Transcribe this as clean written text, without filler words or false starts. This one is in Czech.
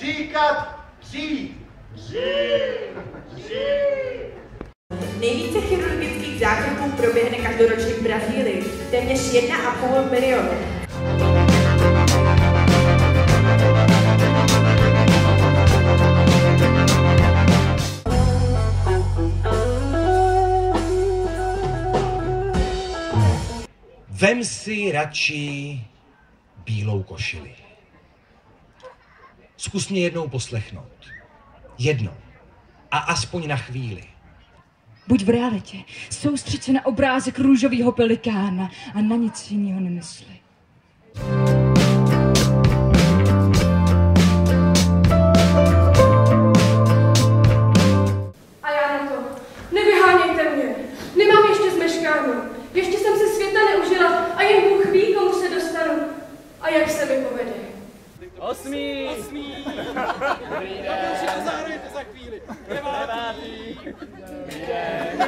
říkat dřív. Nejvíce chirurgických zákroků proběhne každoročně v Brazílii, téměř 1,5 milionu. Vem si radši bílou košili. Zkus mě jednou poslechnout. Jednou. A aspoň na chvíli. Buď v realitě, soustřeď se na obrázek růžového pelikána a na nic jiného nemysli. A já na to. Nevyhánějte mě. Nemám ještě zmeškání. Ještě jsem se světa neužila a jen Bůh ví, komu se dostanu. A jak se mi povede. 8. Dobrý den. Už to zahrajete za chvíli. 9. Dobrý den.